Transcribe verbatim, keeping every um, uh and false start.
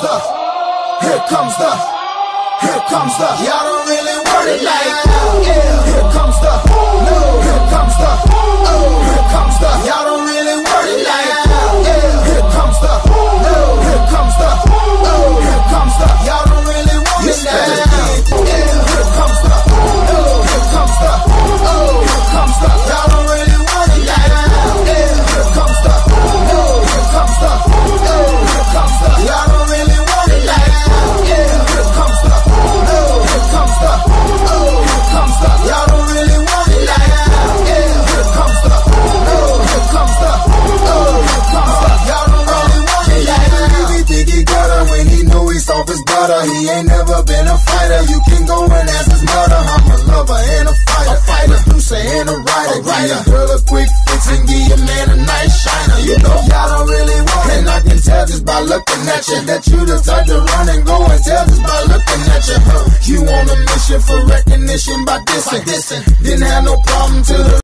the, here comes the, here comes the, y'all don't really want it like that. Yeah, here comes the, no, here comes the, oh, here comes the, y'all don't really want it like that. Yeah, here comes the, no, here comes the, oh, here comes the, y'all don't really want it like that. Yeah, here comes the, no, here comes the, oh, here comes the, y'all don't really want it like that. Yeah, here comes the, no, here comes the, oh, here comes the, y'all don't really want it like that. Yeah, here comes the, no, here comes the, oh, here comes the, y'all don't really want it like that. Yeah, here comes the, no, here comes the, oh, here comes the, y'all don't really want it like that. He think he got her when he know he's off his butter. He ain't never been a fighter. You can go and ask his mother. I'm a lover and a fighter, a fighter, producer and a writer. Give your girl a quick fix and give your man a nice shiner. You know y'all don't really want it, and I can tell just by looking at you that you the type to run and go and tell just by looking at you. Huh? You on a mission for recognition by dissing, didn't have no problem till the